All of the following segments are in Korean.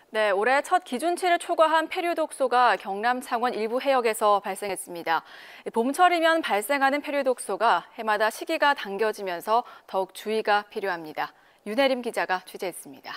네, 올해 첫 기준치를 초과한 페류독소가 경남 창원 일부 해역에서 발생했습니다. 봄철이면 발생하는 페류독소가 해마다 시기가 당겨지면서 더욱 주의가 필요합니다. 윤혜림 기자가 취재했습니다.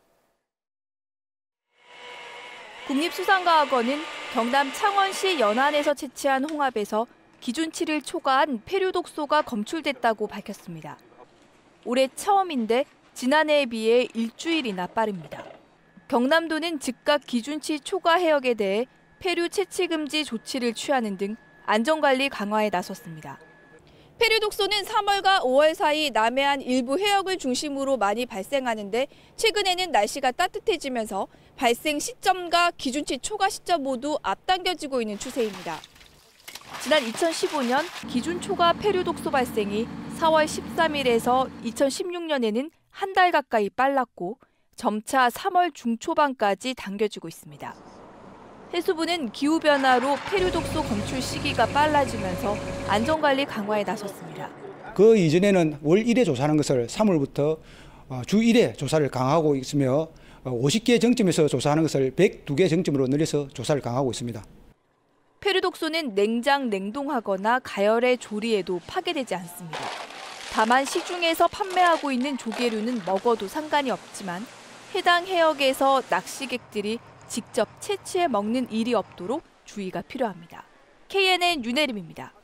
국립수산과학원은 경남 창원시 연안에서 채취한 홍합에서 기준치를 초과한 페류독소가 검출됐다고 밝혔습니다. 올해 처음인데 지난해에 비해 일주일이나 빠릅니다. 경남도는 즉각 기준치 초과 해역에 대해 페류 채취 금지 조치를 취하는 등 안전관리 강화에 나섰습니다. 페류독소는 3월과 5월 사이 남해안 일부 해역을 중심으로 많이 발생하는데 최근에는 날씨가 따뜻해지면서 발생 시점과 기준치 초과 시점 모두 앞당겨지고 있는 추세입니다. 지난 2015년 기준 초과 페류독소 발생이 4월 13일에서 2016년에는 한 달 가까이 빨랐고 점차 3월 중초반까지 당겨지고 있습니다. 해수부는 기후변화로 페류독소 검출 시기가 빨라지면서 안전관리 강화에 나섰습니다. 그 이전에는 월 1회 조사하는 것을 3월부터 주 1회 조사를 강화하고 있으며 50개 정점에서 조사하는 것을 102개 정점으로 늘려서 조사를 강화하고 있습니다. 페류독소는 냉장, 냉동하거나 가열에 조리해도 파괴되지 않습니다. 다만 시중에서 판매하고 있는 조개류는 먹어도 상관이 없지만 해당 해역에서 낚시객들이 직접 채취해 먹는 일이 없도록 주의가 필요합니다. KNN 윤혜림입니다.